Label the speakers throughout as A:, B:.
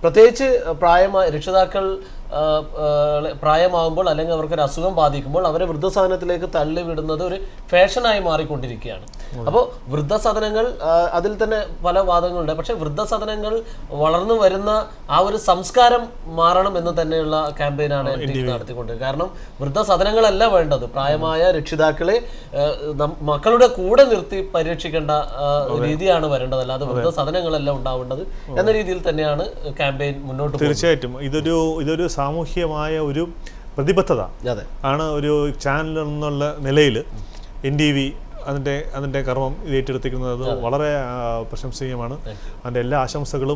A: പ്രത്യേകിച്ച് രക്ഷിതാക്കൾ പ്രായമാകുമ്പോൾ അല്ലെങ്കിൽ അവർക്കൊരു അസുഖം ബാധിക്കുമ്പോൾ അവരെ വൃദ്ധസദനത്തിലേക്ക് തള്ളിവിടുന്നത് ഒരു ഫാഷനായി മാറിക്കൊണ്ടിരിക്കുകയാണ്. അപ്പോൾ വൃദ്ധസദനങ്ങൾ, അതിൽ തന്നെ പല വാദങ്ങളുണ്ട്. പക്ഷെ വൃദ്ധസദനങ്ങൾ വളർന്നു വരുന്ന ആ ഒരു സംസ്കാരം മാറണം എന്ന് തന്നെയുള്ള ക്യാമ്പയിനാണ് നടത്തിക്കൊണ്ടിരിക്കുന്നത്. കാരണം വൃദ്ധസദനങ്ങളല്ല വേണ്ടത്, പ്രായമായ രക്ഷിതാക്കളെ മക്കളുടെ കൂടെ നിർത്തി പരിരക്ഷിക്കേണ്ട രീതിയാണ് വരേണ്ടത്, അല്ലാതെ വൃദ്ധസദനങ്ങളല്ല ഉണ്ടാവേണ്ടത് എന്ന രീതിയിൽ തന്നെയാണ് ക്യാമ്പയിൻ മുന്നോട്ട് പോകുന്നത്.
B: തീർച്ചയായിട്ടും ഇതൊരു സാമൂഹ്യമായ ഒരു പ്രതിബദ്ധത ആണ്. ഒരു ചാനൽ എന്നുള്ള നിലയിൽ NTV അതിൻ്റെ കർമ്മം ഏറ്റെടുത്തിരിക്കുന്നത് വളരെ പ്രശംസനീയമാണ്. അതിൻ്റെ എല്ലാ ആശംസകളും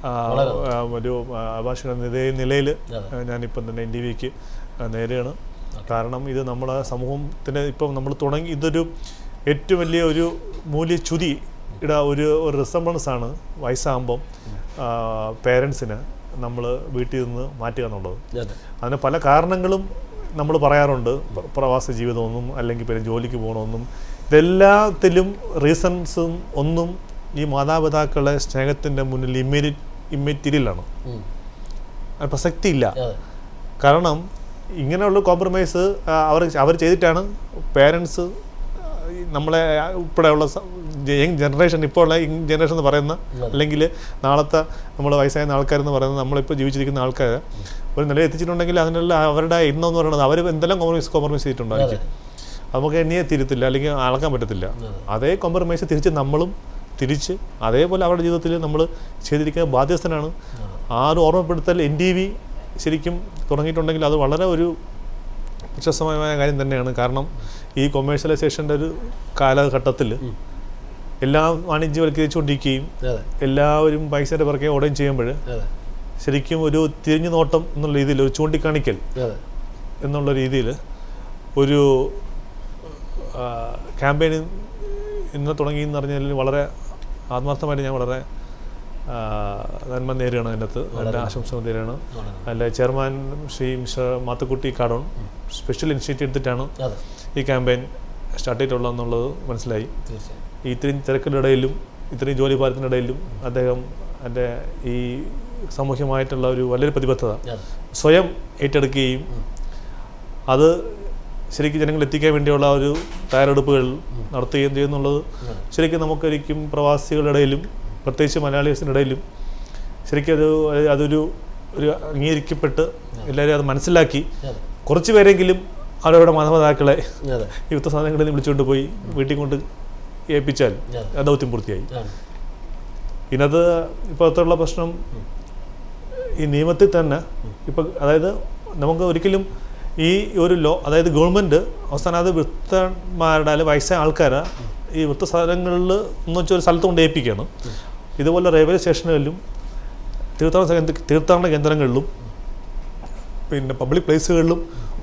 B: ഒരു അഭിഭാഷക നിലയിൽ ഞാനിപ്പം തന്നെ NTVക്ക് നേരെയാണ്. കാരണം ഇത് നമ്മളെ സമൂഹത്തിന് ഇപ്പം നമ്മൾ തുടങ്ങി, ഇതൊരു ഏറ്റവും വലിയ ഒരു മൂല്യച്യുതിയുടെ ഒരു റിസംബൻസ് ആണ് വയസ്സാകുമ്പം പേരൻസിന് നമ്മൾ വീട്ടിൽ നിന്ന് മാറ്റുക എന്നുള്ളത്. അതിന് പല കാരണങ്ങളും നമ്മൾ പറയാറുണ്ട്, പ്രവാസ ജീവിതമൊന്നും അല്ലെങ്കിൽ പിന്നെ ജോലിക്ക് പോകണമെന്നും. ഇതെല്ലാത്തിലും റീസൺസും ഒന്നും ഈ മാതാപിതാക്കളെ സ്നേഹത്തിൻ്റെ മുന്നിൽ ഇമ്മെറ്റീരിയലാണ്, അത് പ്രസക്തിയില്ല. കാരണം ഇങ്ങനെയുള്ള കോംപ്രമൈസ് അവർ ചെയ്തിട്ടാണ് പേരൻസ് നമ്മളെ ഉൾപ്പെടെയുള്ള യങ് ജനറേഷൻ, ഇപ്പോൾ ഉള്ള യങ് ജനറേഷൻ എന്ന് പറയുന്ന, അല്ലെങ്കിൽ നാളത്തെ നമ്മൾ വയസ്സായ ആൾക്കാരെന്ന് പറയുന്നത്, നമ്മളിപ്പോൾ ജീവിച്ചിരിക്കുന്ന ആൾക്കാർ ഒരു നില എത്തിച്ചിട്ടുണ്ടെങ്കിൽ അതിനുള്ള അവരുടെ ഇന്നെന്ന് പറയുന്നത് അവർ എന്തെല്ലാം കോംപ്രമൈസ് ചെയ്തിട്ടുണ്ടായിരിക്കും. നമുക്ക് എണ്ണിയെ തിരുത്തില്ല, അല്ലെങ്കിൽ അളക്കാൻ പറ്റത്തില്ല. അതേ കോംപ്രമൈസ് നമ്മളും തിരിച്ച് അതേപോലെ അവരുടെ ജീവിതത്തിൽ നമ്മൾ ചെയ്തിരിക്കുന്ന ബാധ്യസ്ഥനാണ്. ആ ഒരു ഓർമ്മപ്പെടുത്തൽ NTV ശരിക്കും തുടങ്ങിയിട്ടുണ്ടെങ്കിൽ അത് വളരെ ഒരു പ്രശസ്തമായ കാര്യം തന്നെയാണ്. കാരണം ഈ കൊമേഴ്ഷ്യലൈസേഷൻ്റെ ഒരു കാലഘട്ടത്തിൽ എല്ലാം വാണിജ്യവൽക്കരിച്ചുകൊണ്ടിരിക്കുകയും എല്ലാവരും പൈസയുടെ പുറകെ ഓടുകയും ചെയ്യുമ്പോൾ ശരിക്കും ഒരു തിരിഞ്ഞു നോട്ടം എന്നുള്ള രീതിയിൽ, ഒരു ചൂണ്ടിക്കാണിക്കൽ എന്നുള്ള രീതിയിൽ ഒരു ക്യാമ്പയിൻ ഇന്ന് തുടങ്ങിയെന്ന് പറഞ്ഞാൽ വളരെ ആത്മാർത്ഥമായിട്ട് ഞാൻ വളരെ നന്മ നേരെയാണ്. അതിനകത്ത് എൻ്റെ ആശംസ നേരെയാണ്. അതിൻ്റെ ചെയർമാൻ ശ്രീ മിസ്റ്റർ മാത്തുക്കുട്ടി കാടോൺ സ്പെഷ്യൽ ഇനിഷ്യേറ്റീവ് എടുത്തിട്ടാണ് ഈ ക്യാമ്പയിൻ സ്റ്റാർട്ട് ചെയ്തിട്ടുള്ളതെന്നുള്ളത് മനസ്സിലായി. ഇത്രയും തിരക്കിനിടയിലും ഇത്രയും ജോലി ഭാരത്തിനിടയിലും അദ്ദേഹം എൻ്റെ ഈ സാമൂഹ്യമായിട്ടുള്ള ഒരു വലിയൊരു പ്രതിബദ്ധത സ്വയം ഏറ്റെടുക്കുകയും അത് ശരിക്കും ജനങ്ങളിൽ എത്തിക്കാൻ വേണ്ടിയുള്ള ഒരു തയ്യാറെടുപ്പുകൾ നടത്തുകയും ചെയ്യുന്നുള്ളത് ശരിക്കും നമുക്കൊരിക്കും പ്രവാസികളുടെ ഇടയിലും പ്രത്യേകിച്ച് മലയാളീസിൻ്റെ ഇടയിലും ശരിക്കും അതൊരു അംഗീകരിക്കപ്പെട്ട് എല്ലാവരും അത് മനസ്സിലാക്കി കുറച്ച് പേരെങ്കിലും അവരവരുടെ മാതാപിതാക്കളെ ഈ വൃദ്ധസദനങ്ങളിൽ നിന്ന് വിളിച്ചുകൊണ്ട് പോയി വീട്ടിൽ കൊണ്ട് ഏൽപ്പിച്ചാൽ ദൗത്യം പൂർത്തിയായി. ഇതിനകത്ത് ഇപ്പോഴത്തുള്ള പ്രശ്നം ഈ നിയമത്തിൽ തന്നെ ഇപ്പം, അതായത് നമുക്ക് ഒരിക്കലും ഈ ഒരു അതായത് ഗവൺമെൻറ് അവസാനം അത് വൃദ്ധന്മാരുടെ അല്ലെങ്കിൽ വയസ്സായ ആൾക്കാരെ ഈ വൃദ്ധസദനങ്ങളിൽ എന്ന് വെച്ചാൽ ഒരു സ്ഥലത്ത് കൊണ്ട് ഏൽപ്പിക്കുകയാണ്. ഇതുപോലെ റെയിൽവേ സ്റ്റേഷനുകളിലും തീർത്ഥാടന കേന്ദ്രങ്ങളിലും പിന്നെ പബ്ലിക് പ്ലേസുകളിലും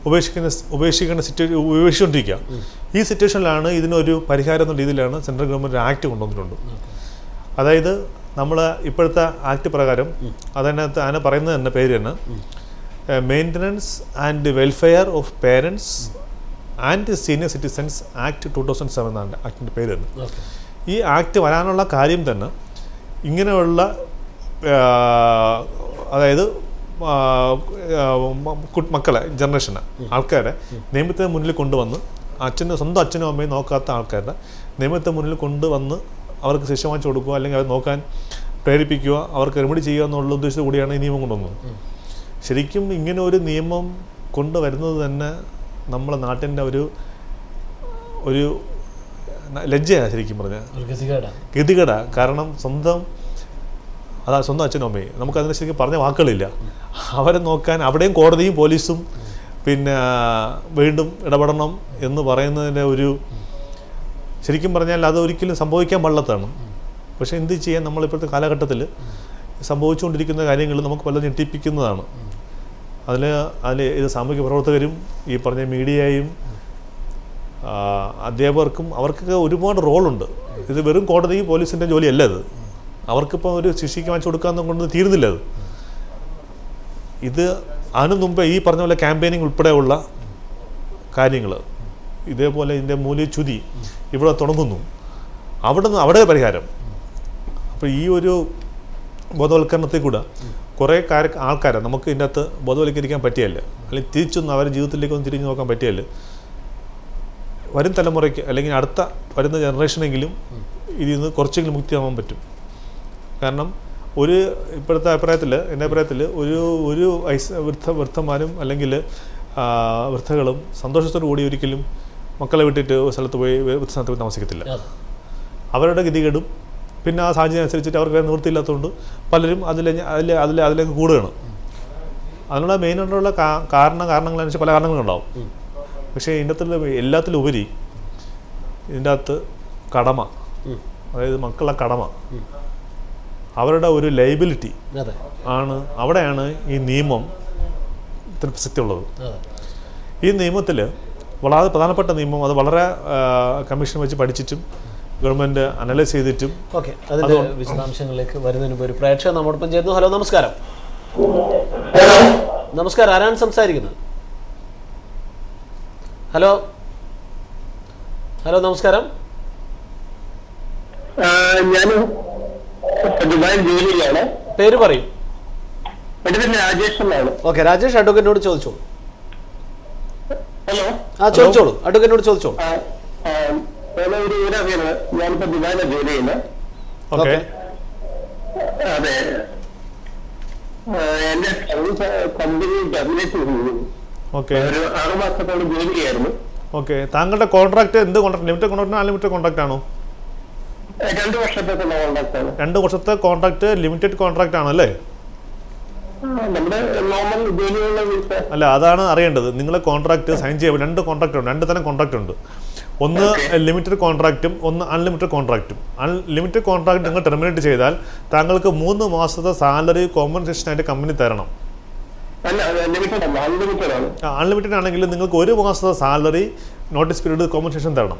B: ഉപേക്ഷിച്ചുകൊണ്ടിരിക്കുക. ഈ സിറ്റുവേഷനിലാണ് ഇതിനൊരു പരിഹാരം എന്ന രീതിയിലാണ് സെൻട്രൽ ഗവൺമെൻറ് ആക്ട് കൊണ്ടുവന്നിട്ടുണ്ട്. അതായത് നമ്മൾ ഇപ്പോഴത്തെ ആക്ട് പ്രകാരം അതിനെ പറയുന്നത് തന്നെ പേര് തന്നെ maintenance and welfare of parents and senior citizens act 2007 എന്നാണ് ആക്ടിൻ്റെ പേര് തന്നെ. ഈ ആക്ട് വരാനുള്ള കാര്യം തന്നെ ഇങ്ങനെയുള്ള അതായത് മക്കളെ ജനറേഷനെ ആൾക്കാരെ നിയമത്തിന് മുന്നിൽ കൊണ്ടുവന്ന് സ്വന്തം അച്ഛനും അമ്മയും നോക്കാത്ത ആൾക്കാരുടെ നിയമത്തിന് മുന്നിൽ കൊണ്ടുവന്ന് അവർക്ക് ശിക്ഷ വാങ്ങിച്ചു കൊടുക്കുക, അല്ലെങ്കിൽ അവർ നോക്കാൻ പ്രേരിപ്പിക്കുക, അവർക്ക് റെമഡി ചെയ്യുക എന്നുള്ള ഉദ്ദേശത്തോടു കൂടിയാണ് ഈ നിയമം കൊണ്ടുവന്നത്. ശരിക്കും ഇങ്ങനെ ഒരു നിയമം കൊണ്ടുവരുന്നത് തന്നെ നമ്മളെ നാട്ടിൻ്റെ ഒരു ലജ്ജയാണ് ശരിക്കും പറഞ്ഞാൽ, ഗതികേടാ. കാരണം സ്വന്തം അച്ഛനും അമ്മയും നമുക്കതിന് ശരിക്കും പറഞ്ഞ വാക്കുകളില്ല. അവരെ നോക്കാൻ അവിടെയും കോടതിയും പോലീസും പിന്നെ വീണ്ടും ഇടപെടണം എന്ന് പറയുന്നതിൻ്റെ ഒരു ശരിക്കും പറഞ്ഞാൽ അത് ഒരിക്കലും സംഭവിക്കാൻ പാടില്ലാത്തതാണ്. പക്ഷേ എന്ത് ചെയ്യാൻ, നമ്മളിപ്പോഴത്തെ കാലഘട്ടത്തിൽ സംഭവിച്ചുകൊണ്ടിരിക്കുന്ന കാര്യങ്ങൾ നമുക്ക് പലതും ഞെട്ടിപ്പിക്കുന്നതാണ്. അതിൽ ഇത് സാമൂഹിക പ്രവർത്തകരും ഈ പറഞ്ഞ മീഡിയയും അധ്യാപകർക്കും അവർക്കൊക്കെ ഒരുപാട് റോളുണ്ട്. ഇത് വെറും കോടതി പോലീസിൻ്റെ ജോലിയല്ല. ഇത് അവർക്കിപ്പോൾ ഒരു ശിക്ഷയ്ക്ക് വാങ്ങിച്ചു കൊടുക്കാമെന്ന് കൊണ്ട് തീരുന്നില്ല. ഇത് അതിനു മുമ്പേ ഈ പറഞ്ഞ പോലെ ക്യാമ്പയിനിങ് ഉൾപ്പെടെയുള്ള കാര്യങ്ങൾ ഇതേപോലെ ഇതിൻ്റെ മൂല്യച്യുതി ഇവിടെ തുടങ്ങുന്നു, അവിടെ പരിഹാരം. അപ്പോൾ ഈ ഒരു ബോധവൽക്കരണത്തിൽ കൂടെ കുറേ ആൾക്കാരെ നമുക്ക് ഇതിൻ്റെ അകത്ത് ബോധവൽക്കരിക്കാൻ പറ്റിയല്ല, അല്ലെങ്കിൽ തിരിച്ചൊന്നും അവരുടെ ജീവിതത്തിലേക്കൊന്നും തിരിഞ്ഞു നോക്കാൻ പറ്റിയല്ല. വരും തലമുറയ്ക്ക് അല്ലെങ്കിൽ അടുത്ത വരുന്ന ജനറേഷനെങ്കിലും ഇതിൽ നിന്ന് കുറച്ചെങ്കിലും മുക്തിയാവാൻ പറ്റും. കാരണം ഇപ്പോഴത്തെ എൻ്റെ അഭിപ്രായത്തിൽ ഒരു വൃദ്ധന്മാരും അല്ലെങ്കിൽ വൃദ്ധകളും സന്തോഷത്തോടു കൂടി ഒരിക്കലും മക്കളെ വിട്ടിട്ട് ഒരു സ്ഥലത്ത് പോയി വൃദ്ധസ്ഥാനത്ത് പോയി താമസിക്കത്തില്ല. അവരുടെ ഗതികേടും പിന്നെ ആ സാഹചര്യം അനുസരിച്ചിട്ട് അവർക്ക് വേറെ നിവൃത്തിയില്ലാത്തതുകൊണ്ട് പലരും അതിലേക്ക് കൂടുകയാണ്. അതിനുള്ള മെയിനായിട്ടുള്ള കാരണങ്ങളനുസരിച്ച് പല കാരണങ്ങളുണ്ടാവും. പക്ഷേ എല്ലാത്തിലും ഉപരി ഇതിൻ്റെ അകത്ത് കടമ, അതായത് മക്കളുടെ കടമ, അവരുടെ ഒരു ലയബിലിറ്റി അവിടെയാണ് ഈ നിയമത്തിന് പ്രസക്തിയുള്ളത്. ഈ നിയമത്തിൽ വളരെ പ്രധാനപ്പെട്ട നിയമം, അത് വളരെ കമ്മീഷൻ വെച്ച് പഠിച്ചിട്ടും ഗവൺമെൻറ് അനലൈസ് ചെയ്തിട്ടും.
A: ഓക്കെ, അതിൻ്റെ വിശദാംശങ്ങളിലേക്ക് വരുന്നതിന് മുമ്പ് ഒരു പ്രേക്ഷകർ നമ്മോടൊപ്പം ചേരുന്നു. ഹലോ, നമസ്കാരം. നമസ്കാരം, ആരാണ് സംസാരിക്കുന്നത്? ഹലോ ഹലോ നമസ്കാരം.
C: ഞാൻ ദുബായിൽ ജോലിയിലാണ്.
A: പേര് പറയൂ.
C: രാജേഷ് എന്നാണ്.
A: ഓക്കെ, രാജേഷ് അഡ്വക്കേറ്റിനോട് ചോദിച്ചോളൂ.
C: ഹലോ,
A: ചോദിച്ചോളൂ, അഡ്വക്കേറ്റിനോട് ചോദിച്ചോളൂ.
C: ഞാനിപ്പോ ദുബായിലാണ് ജോലി ചെയ്യുന്നത്. അതെ, എന്റെ കമ്പനി ടെർമിനേറ്റ് ചെയ്തു. ഒരു 6 മാസത്തോളം ജോലി ചെയ്യായിരുന്നു.
B: ഓക്കെ, താങ്കളുടെ കോൺട്രാക്ട് എന്ത് contract? Limited contract unlimited contract ആണോ?
C: 2 വർഷത്തേക്കുള്ള കോൺട്രാക്ട് ആണ്.
B: 2 വർഷത്തെ കോൺട്രാക്ട് ലിമിറ്റഡ് കോൺട്രാക്ട് ആണല്ലേ?
C: നമ്മുടെ നോർമൽ ജോലിയുള്ള വിസ
B: അല്ല, അതാണ് അറിയേണ്ടത്. നിങ്ങളെ കോൺട്രാക്ട് സൈൻ ചെയ്യുമ്പോൾ 2 കോൺട്രാക്ട് ഉണ്ട്, 2 തരം കോൺട്രാക്ട് ഉണ്ട്. ഒന്ന് ലിമിറ്റഡ് കോൺട്രാക്റ്റും ഒന്ന് അൺലിമിറ്റഡ് കോൺട്രാക്റ്റും. അൺലിമിറ്റഡ് കോൺട്രാക്ട് നിങ്ങൾ ടെർമിനേറ്റ് ചെയ്താൽ താങ്കൾക്ക് 3 മാസത്തെ സാലറി കോമ്പൻസേഷൻ ആയിട്ട് കമ്പനി തരണം. അൺലിമിറ്റഡ് ആണെങ്കിൽ നിങ്ങൾക്ക് 1 മാസത്തെ സാലറി നോട്ടീസ് പീരീഡ് കോമ്പൻസേഷൻ തരണം.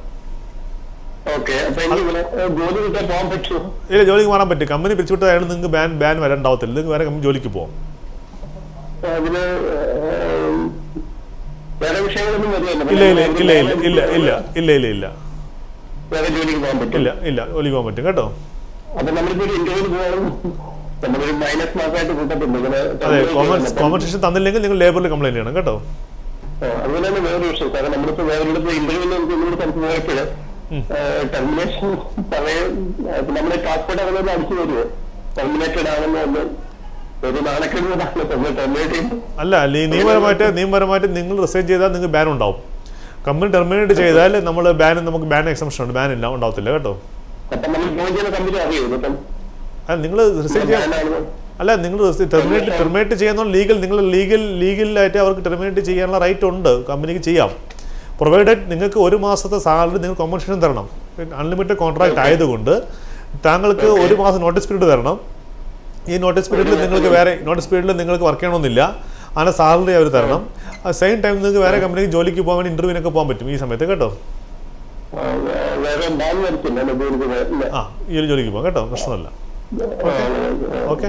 B: ഇല്ല, ജോലിക്ക് മാറാൻ പറ്റും. കമ്പനി പിരിച്ചുവിട്ടതായാലും നിങ്ങൾക്ക് ബാൻ വരണ്ടാവത്തില്ല. നിങ്ങൾക്ക് വേറെ കമ്പനി ജോലിക്ക് പോകാം. ഇല്ല ഇല്ല ഇല്ല ഇല്ല ഇല്ല ഇല്ല ഇല്ല ഇല്ല ഇല്ല ഇല്ല ഇല്ല ജോലിക്ക് പോകാൻ പറ്റും കേട്ടോ. അതെ, കോമ്പൻസേഷൻ തന്നില്ലെങ്കിൽ നിങ്ങൾ ലേബറിൽ കംപ്ലൈന്റ് ചെയ്യണം കേട്ടോ.
C: അതുപോലെ വേറൊരു വിഷയം സാറേ, നമ്മളിപ്പോ വേറെ ഇന്റർവ്യൂവിൽ ടെർമിനേഷൻ സമയം നമ്മുടെ പാസ്പോർട്ട് അവരോട് അടിച്ചു വരുമോ? ടെർമിനേറ്റഡ് ആണെന്ന് ഒരു നാണക്കെടുന്നതാണ്.
B: അല്ല, നിയമപരമായിട്ട് നിങ്ങൾ റിസൈൻ ചെയ്താൽ നിങ്ങൾക്ക് ബാൻ ഉണ്ടാവും. കമ്പനി ടെർമിനേറ്റ് ചെയ്താൽ നമുക്ക് ബാൻ എക്സംഷൻ ഉണ്ട്, ബാൻ ഇല്ല ഉണ്ടാവത്തില്ല കേട്ടോ. അല്ല, നിങ്ങൾ റിസൈൻ ചെയ്യാൻ അല്ല, നിങ്ങൾ ടെർമിനേറ്റ് ചെയ്യുന്ന ലീഗലായിട്ട് അവർക്ക് ടെർമിനേറ്റ് ചെയ്യാനുള്ള റൈറ്റ് ഉണ്ട്, കമ്പനിക്ക് ചെയ്യാം. പ്രൊവൈഡഡ് നിങ്ങൾക്ക് 1 മാസത്തെ സാലറി നിങ്ങൾ കോമ്പൻസേഷൻ തരണം. അൺലിമിറ്റഡ് കോൺട്രാക്ട് ആയതുകൊണ്ട് താങ്കൾക്ക് 1 മാസം നോട്ടീസ് പീരീഡ് തരണം. ഈ നോട്ടീസ് പീരീഡിൽ നിങ്ങൾക്ക് വർക്ക് ചെയ്യണമെന്നില്ല, അങ്ങനെ സാലറി അവർ തരണം. സെയിം ടൈം നിങ്ങൾക്ക് വേറെ കമ്പനിക്ക് ജോലിക്ക് പോകാൻ വേണ്ടി ഇന്റർവ്യൂവിനൊക്കെ പോകാൻ പറ്റും ഈ സമയത്ത് കേട്ടോ. ഈ ഒരു ജോലിക്ക് പോകാം കേട്ടോ, പ്രശ്നമല്ല. ഓക്കെ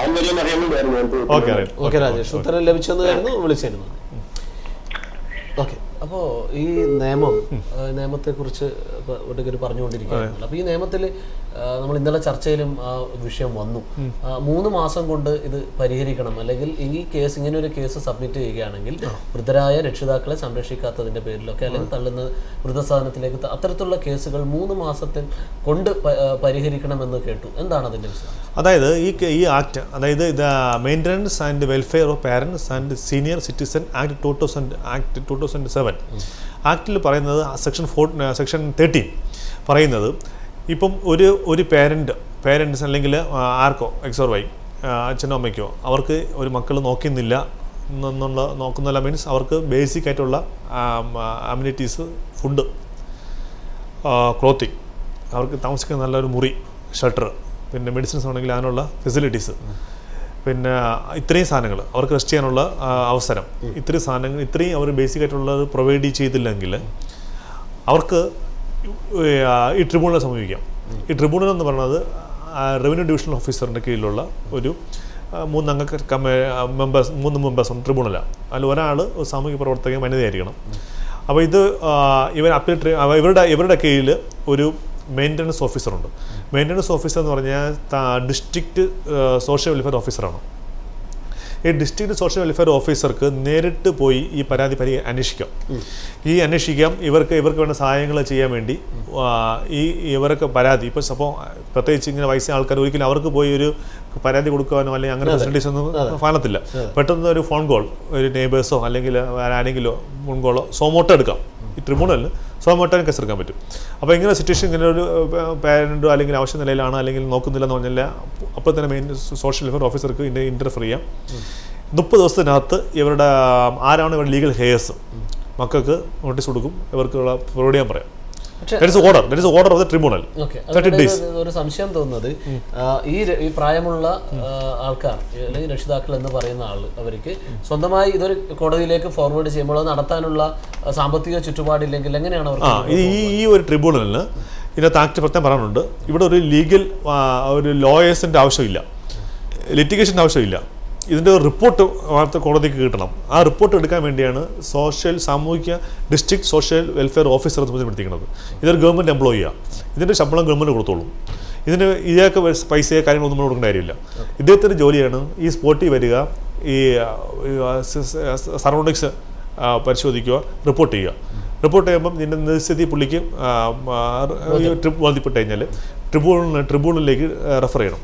A: ഓക്കെ രാജേഷ്, ഉത്തരം ലഭിച്ചെന്ന് കരുതുന്നു, വിളിച്ചിരുന്നു. ഓക്കെ, അപ്പോൾ ഈ നിയമത്തെക്കുറിച്ച് ഒടുക്കൽ പറഞ്ഞുകൊണ്ടിരിക്കുകയാണല്ലോ. അപ്പോൾ ഈ നിയമത്തിൽ നമ്മൾ ഇന്നലെ ചർച്ചയിലും ആ വിഷയം വന്നു. 3 മാസം കൊണ്ട് ഇത് പരിഹരിക്കണം, അല്ലെങ്കിൽ ഇങ്ങനെ ഒരു കേസ് സബ്മിറ്റ് ചെയ്യുകയാണെങ്കിൽ വൃദ്ധരായ രക്ഷിതാക്കളെ സംരക്ഷിക്കാത്തതിൻ്റെ പേരിലൊക്കെ അല്ലെങ്കിൽ തള്ളുന്ന വൃദ്ധസാധനത്തിലേക്ക് അത്തരത്തിലുള്ള കേസുകൾ 3 മാസത്തിൽ കൊണ്ട് പരിഹരിക്കണമെന്ന് കേട്ടു. എന്താണ് അതിൻ്റെ വിഷയം?
B: അതായത് ഈ ആക്ട്, അതായത് maintenance and welfare of parents and senior citizen act 2007 ആക്ടിൽ പറയുന്നത് സെക്ഷൻ 13 പറയുന്നത്, ഇപ്പം ഒരു പേരൻസ് അല്ലെങ്കിൽ ആർക്കോ എക്സ് ഓർ വൈ, അച്ഛനോ അമ്മയ്ക്കോ, അവർക്ക് ഒരു മക്കൾ നോക്കുന്നില്ല മീൻസ് അവർക്ക് ബേസിക് ആയിട്ടുള്ള അമ്യൂണിറ്റീസ്, ഫുഡ്, ക്ലോത്തിങ്, അവർക്ക് താമസിക്കാൻ നല്ലൊരു മുറി, ഷെൽട്ടർ, പിന്നെ മെഡിസിൻസ് ആണെങ്കിൽ അതിനുള്ള ഫെസിലിറ്റീസ്, പിന്നെ ഇത്രയും സാധനങ്ങൾ അവർക്ക് റെസ്റ്റ് ചെയ്യാനുള്ള അവസരം, ഇത്രയും അവർ ബേസിക് ആയിട്ടുള്ളത് പ്രൊവൈഡ് ചെയ്തില്ലെങ്കിൽ അവർക്ക് ഈ ട്രിബ്യൂണൽ സമീപിക്കാം. ഈ ട്രിബ്യൂണൽ എന്ന് പറയുന്നത് റവന്യൂ ഡിവിഷണൽ ഓഫീസറിൻ്റെ കീഴിലുള്ള ഒരു 3 മെമ്പേഴ്സ് ഉണ്ട് ട്രിബ്യൂണലാണ്. അതിൽ ഒരാൾ സാമൂഹിക പ്രവർത്തകൻ വനിതയായിരിക്കണം. അപ്പോൾ ഇത് ഇവരുടെ കീഴിൽ ഒരു മെയിൻ്റനൻസ് ഓഫീസറുണ്ട്. മെയിൻ്റനൻസ് ഓഫീസർ എന്ന് പറഞ്ഞാൽ ഡിസ്ട്രിക്റ്റ് സോഷ്യൽ വെൽഫെയർ ഓഫീസറാണ്. ഈ ഡിസ്ട്രിക്ട് സോഷ്യൽ വെൽഫെയർ ഓഫീസർക്ക് നേരിട്ട് പോയി ഈ പരാതി അന്വേഷിക്കാം. ഇവർക്ക് വേണ്ട സഹായങ്ങൾ ചെയ്യാൻ വേണ്ടി ഇവർക്ക് പരാതി ഇപ്പോൾ പ്രത്യേകിച്ച് ഇങ്ങനെ വയസ്സായ ആൾക്കാർ ഒരിക്കലും അവർക്ക് പോയി ഒരു പരാതി കൊടുക്കാനോ അല്ലെങ്കിൽ അങ്ങനെ ഫെസിലിറ്റീസ് ഒന്നും കാണത്തില്ല. പെട്ടെന്ന് ഒരു ഫോൺ കോൾ ഒരു നെയ്ബേഴ്സോ അല്ലെങ്കിൽ ആരെങ്കിലോ ഫോൺ കോളോ സോമോട്ടോ എടുക്കാം. ഈ ട്രിബ്യൂണലിൽ സോമോട്ടോയും കേസ് എടുക്കാൻ പറ്റും. അപ്പോൾ ഇങ്ങനെ സിറ്റുവേഷൻ ഇങ്ങനെ ഒരു പാരൻറ്റോ അല്ലെങ്കിൽ ആവശ്യ നിലയിലാണ് അല്ലെങ്കിൽ നോക്കുന്നില്ല എന്ന് പറഞ്ഞാൽ അപ്പോൾ തന്നെ മെയിൻ സോഷ്യൽ വെൽഫെയർ ഓഫീസർക്ക് ഇൻ്റർഫിയർ ചെയ്യാം. 30 ദിവസത്തിനകത്ത് ഇവരുടെ ആരാണ് ഇവരുടെ ലീഗൽ ഹെയേഴ്സ് മക്കൾക്ക് നോട്ടീസ് കൊടുക്കും, ഇവർക്കുള്ള പ്രൊവൈഡ് ചെയ്യാൻ പറയാം. Order of the tribunal.
A: ഒരു സംശയം തോന്നുന്നത് ഈ പ്രായമുള്ള ആൾക്കാർ അല്ലെങ്കിൽ രക്ഷിതാക്കൾ എന്ന് പറയുന്ന അവർക്ക് സ്വന്തമായി ഇതൊരു കോടതിയിലേക്ക് ഫോർവേഡ് ചെയ്യുമ്പോൾ അത് നടത്താനുള്ള സാമ്പത്തിക ചുറ്റുപാടില്ലെങ്കിൽ എങ്ങനെയാണ് അവർ
B: ഈ ഒരു ട്രിബ്യൂണലിന് ഇതിനകത്ത് ആക്ട് പ്രത്യേകം പറയാനുണ്ട്. ഇവിടെ ഒരു ലീഗൽ ഒരു ലോയേഴ്സിൻ്റെ ആവശ്യമില്ല, ലിറ്റിഗേഷൻ്റെ ആവശ്യമില്ല. ഇതിൻ്റെ റിപ്പോർട്ട് വാർത്ത കോടതിക്ക് കിട്ടണം. ആ റിപ്പോർട്ട് എടുക്കാൻ വേണ്ടിയാണ് സാമൂഹിക ഡിസ്ട്രിക്ട് സോഷ്യൽ വെൽഫെയർ ഓഫീസർ ചുമതലപ്പെടുത്തിക്കുന്നത്. ഇതൊരു ഗവൺമെൻറ് എംപ്ലോയിയാണ്. ഇതിൻ്റെ ശമ്പളം ഗവൺമെൻറ് കൊടുത്തോളും. ഇതിന് ഇതൊക്കെ പൈസയോ കാര്യങ്ങളൊന്നും നമ്മൾ കൊടുക്കേണ്ട കാര്യമില്ല. ഇദ്ദേഹത്തിൻ്റെ ജോലിയാണ് ഈ സ്പോട്ടിൽ വരിക, ഈ സറൗണ്ടിങ്സ് പരിശോധിക്കുക, റിപ്പോർട്ട് ചെയ്യുക. റിപ്പോർട്ട് ചെയ്യുമ്പം ഇതിൻ്റെ നിശ്ചിതി പുള്ളിക്ക് ബോധ്യപ്പെട്ട് കഴിഞ്ഞാൽ ട്രിബ്യൂണലിലേക്ക് റെഫർ ചെയ്യണം.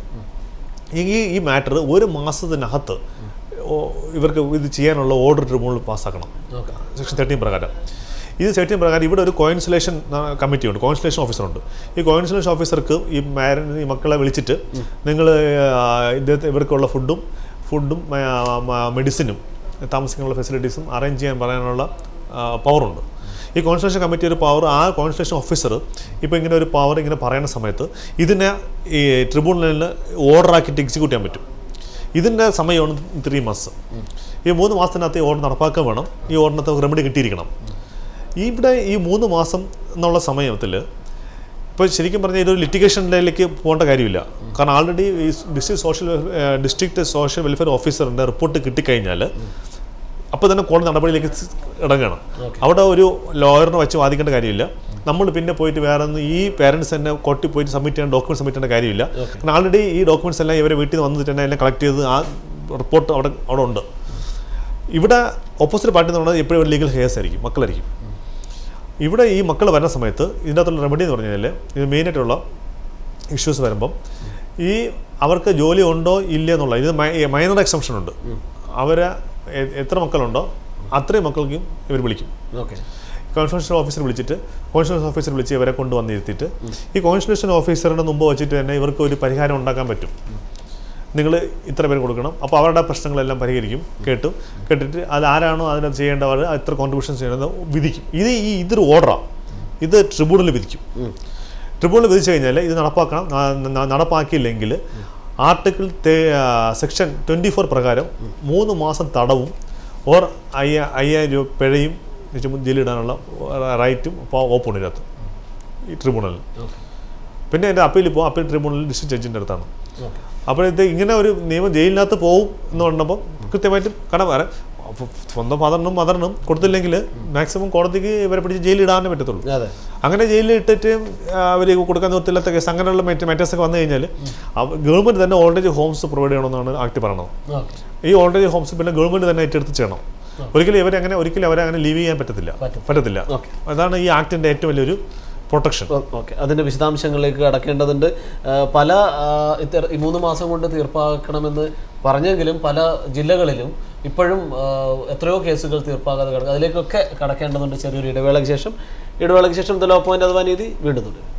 B: ഈ മാറ്റർ 1 മാസത്തിനകത്ത് ഇവർക്ക് ഇത് ചെയ്യാനുള്ള ഓർഡർ ട്രിബ്യൂണൽ പാസ്സാക്കണം സെക്ഷൻ 13 പ്രകാരം. ഇത് 13 പ്രകാരം ഇവിടെ ഒരു കോൺസുലേഷൻ കമ്മിറ്റിയുണ്ട്, കോൺസുലേഷൻ ഓഫീസറുണ്ട്. ഈ കോൺസുലേഷൻ ഓഫീസർക്ക് ഈ മക്കളെ വിളിച്ചിട്ട് നിങ്ങൾ ഇവർക്കുള്ള ഫുഡും മെഡിസിനും താമസിക്കാനുള്ള ഫെസിലിറ്റീസും അറേഞ്ച് ചെയ്യാൻ പറയാനുള്ള പവറുണ്ട്. ഈ കോൺസുലേഷൻ കമ്മിറ്റി ഒരു പവർ, ആ കോൺസുലേഷൻ ഓഫീസർ ഇപ്പോൾ ഇങ്ങനെ ഒരു പവർ ഇങ്ങനെ പറയുന്ന സമയത്ത് ഇതിനെ ഈ ട്രിബ്യൂണലിന് ഓർഡറാക്കിയിട്ട് എക്സിക്യൂട്ട് ചെയ്യാൻ പറ്റും. ഇതിൻ്റെ സമയമാണ് 3 മാസം. ഈ 3 മാസത്തിനകത്ത് ഈ ഓർഡർ നടപ്പാക്കാൻ വേണം. ഈ ഓർഡറിനകത്ത് റെമഡി കിട്ടിയിരിക്കണം. ഇവിടെ ഈ 3 മാസം എന്നുള്ള സമയത്തിൽ ഇപ്പോൾ ശരിക്കും പറഞ്ഞാൽ ഇതൊരു ലിറ്റിഗേഷനിലേക്ക് പോകേണ്ട കാര്യമില്ല. കാരണം ആൾറെഡി ഈ ഡിസ്ട്രിക്ട് സോഷ്യൽ വെൽഫെയർ ഓഫീസറിൻ്റെ റിപ്പോർട്ട് കിട്ടിക്കഴിഞ്ഞാൽ അപ്പോൾ തന്നെ കോടതി നടപടിയിലേക്ക് ഇറങ്ങണം. അവിടെ ഒരു ലോയറിനെ വെച്ച് വാദിക്കേണ്ട കാര്യമില്ല. നമ്മൾ പിന്നെ പോയിട്ട് വേറെ ഒന്നും ഈ പേരൻസ് തന്നെ കോർട്ടിൽ പോയിട്ട് സബ്മിറ്റ് ചെയ്യേണ്ട ഡോക്യുമെൻറ്റ് സബ്മിറ്റ് ചെയ്യേണ്ട കാര്യമില്ല. കാരണം ആൾറെഡി ഈ ഡോക്യുമെൻറ്റ്സ് എല്ലാം ഇവരെ വീട്ടിൽ നിന്ന് വന്നിട്ട് തന്നെ എല്ലാം കളക്ട് ചെയ്ത് ആ റിപ്പോർട്ട് അവിടെ ഉണ്ട്. ഇവിടെ ഓപ്പോസിറ്റ് പാർട്ടി എന്ന് പറഞ്ഞാൽ എപ്പോഴും ലീഗൽ ഹെയേഴ്സ് ആയിരിക്കും, മക്കളായിരിക്കും. ഇവിടെ ഈ മക്കൾ വരുന്ന സമയത്ത് ഇതിൻ്റെ അകത്തുള്ള റെമഡി എന്ന് പറഞ്ഞു കഴിഞ്ഞാൽ ഇത് മെയിനായിട്ടുള്ള ഇഷ്യൂസ് വരുമ്പം ഈ അവർക്ക് ജോലി ഉണ്ടോ ഇല്ല എന്നുള്ള ഇത് മൈനർ എക്സംഷൻ ഉണ്ട്. അവരെ എത്ര മക്കളുണ്ടോ അത്രയും മക്കൾക്കും ഇവർ വിളിക്കും. കോൺസുലേഷൻ ഓഫീസർ വിളിച്ചിട്ട് ഇവരെ കൊണ്ടുവന്നിരുത്തിയിട്ട് ഈ കോൺസുലേഷൻ ഓഫീസറിൻ്റെ മുമ്പ് വെച്ചിട്ട് തന്നെ ഇവർക്ക് ഒരു പരിഹാരം ഉണ്ടാക്കാൻ പറ്റും. നിങ്ങൾ ഇത്ര പേര് കൊടുക്കണം, അപ്പോൾ അവരുടെ പ്രശ്നങ്ങളെല്ലാം പരിഹരിക്കും. കേട്ടിട്ട് അത് ആരാണോ അതിനകത്ത് ചെയ്യേണ്ടവർ ഇത്ര കോൺട്രിബ്യൂഷൻ ചെയ്യണമെന്ന് വിധിക്കും. ഇതൊരു ഓർഡറാണ്. ഇത് ട്രിബ്യൂണൽ വിധിക്കും. ട്രിബ്യൂണൽ വിധിച്ചു കഴിഞ്ഞാൽ ഇത് നടപ്പാക്കിയില്ലെങ്കിൽ ആർട്ടിക്കിൾ സെക്ഷൻ 24 പ്രകാരം 3 മാസം തടവും ഓർ 5000 രൂപ പിഴയും ജയിലിടാനുള്ള റൈറ്റും ഓപ്പണിനകത്ത് ഈ ട്രിബ്യൂണലിൽ. പിന്നെ എൻ്റെ അപ്പീൽ ട്രിബ്യൂണലിൽ ഡിസ്ട്രിക്ട് ജഡ്ജിൻ്റെ അടുത്താണ്. അപ്പോൾ ഇത് ഇങ്ങനെ ഒരു നിയമം ജയിലിനകത്ത് പോകും എന്ന് പറഞ്ഞപ്പോൾ കൃത്യമായിട്ടും കാരണം വേറെ സ്വന്തം മദറിനും കൊടുത്തില്ലെങ്കിൽ മാക്സിമം കോടതിക്ക് ഇവരെ പിടിച്ച് ജയിലിടാനേ പറ്റത്തുള്ളൂ. അങ്ങനെ ജയിലിൽ ഇട്ടിട്ട് അവർ കൊടുക്കാൻ നിർത്തില്ലാത്ത കേസ് അങ്ങനെയുള്ള മാറ്റേഴ്സൊക്കെ വന്നു കഴിഞ്ഞാൽ ഗവൺമെൻറ് തന്നെ ഓൾഡ് ഏജ് ഹോംസ് പ്രൊവൈഡ് ചെയ്യണമെന്നാണ് ആക്ട് പറയുന്നത്. ഈ ഓൾഡ് ഏജ് ഹോംസ് പിന്നെ ഗവൺമെൻറ് തന്നെ ഏറ്റെടുത്ത് ചെയ്യണം. ഒരിക്കലും അവരെ ലീവ് ചെയ്യാൻ പറ്റത്തില്ല. അതാണ് ഈ ആക്ടിൻ്റെ ഏറ്റവും വലിയൊരു പ്രൊട്ടക്ഷൻ.
A: ഓക്കെ, അതിൻ്റെ വിശദാംശങ്ങളിലേക്ക് കടക്കേണ്ടതുണ്ട്. പല ഈ 3 മാസം കൊണ്ട് തീർപ്പാക്കണമെന്ന് പറഞ്ഞെങ്കിലും പല ജില്ലകളിലും ഇപ്പോഴും എത്രയോ കേസുകൾ തീർപ്പാകാതെ കിടക്കുക. അതിലേക്കൊക്കെ കടക്കേണ്ടതുണ്ട്. ചെറിയൊരു ഇടവേളയ്ക്ക് ശേഷം ദ ലോ പോയിന്റ് അഥവാ നീതി വീണ്ടും തുടരും.